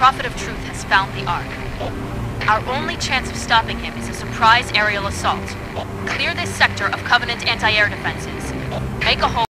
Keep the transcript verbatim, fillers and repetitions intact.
Prophet of Truth has found the Ark. Our only chance of stopping him is a surprise aerial assault. Clear this sector of Covenant anti-air defenses. Make a hole